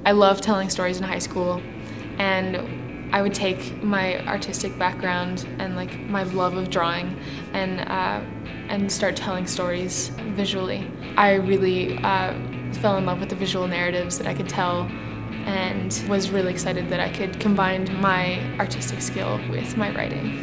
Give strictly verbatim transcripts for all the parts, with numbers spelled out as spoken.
I loved telling stories in high school, and I would take my artistic background and like my love of drawing and uh, and start telling stories visually. I really uh, fell in love with the visual narratives that I could tell, and was really excited that I could combine my artistic skill with my writing.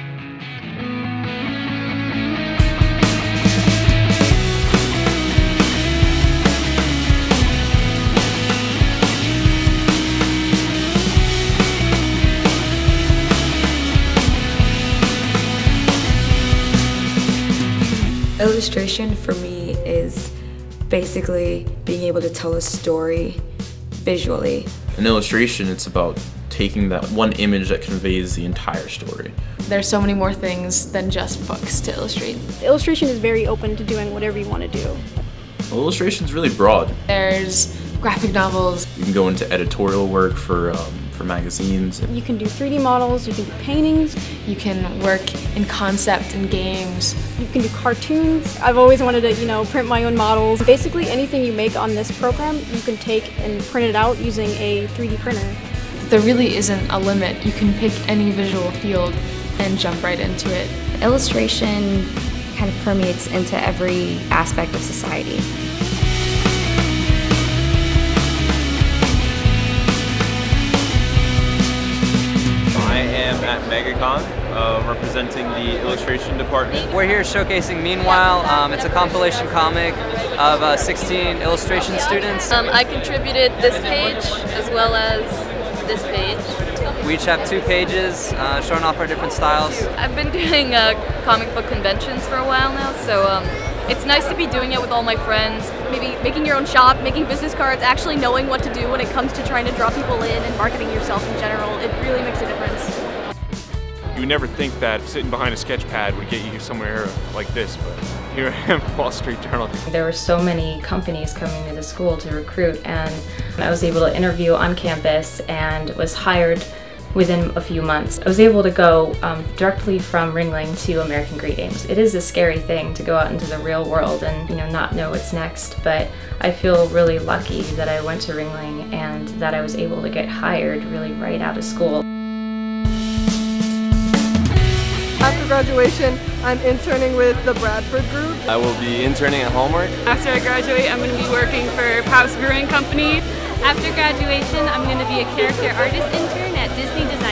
Illustration for me is basically being able to tell a story visually. In illustration, it's about taking that one image that conveys the entire story. There's so many more things than just books to illustrate. Illustration is very open to doing whatever you want to do. Well, illustration is really broad. There's graphic novels. You can go into editorial work for, um, for magazines. You can do three D models, you can do paintings. You can work in concept and games. You can do cartoons. I've always wanted to, you know, print my own models. Basically anything you make on this program, you can take and print it out using a three D printer. There really isn't a limit. You can pick any visual field and jump right into it. Illustration kind of permeates into every aspect of society. I am at MegaCon, uh, representing the illustration department. We're here showcasing Meanwhile. Um, it's a compilation comic of uh, sixteen illustration students. Um, I contributed this page as well as this page. We each have two pages uh, showing off our different styles. I've been doing uh, comic book conventions for a while now, so um, it's nice to be doing it with all my friends. Maybe making your own shop, making business cards, actually knowing what to do when it comes to trying to draw people in and marketing yourself in general. It really makes a difference. You would never think that sitting behind a sketch pad would get you somewhere like this, but here I am, Wall Street Journal. There were so many companies coming to the school to recruit, and I was able to interview on campus and was hired within a few months. I was able to go um, directly from Ringling to American Greetings. It is a scary thing to go out into the real world and, you know, not know what's next, but I feel really lucky that I went to Ringling and that I was able to get hired really right out of school. After graduation, I'm interning with the Bradford Group. I will be interning at Hallmark. After I graduate, I'm going to be working for Pabst Brewing Company. After graduation, I'm going to be a character artist intern at Disney Design.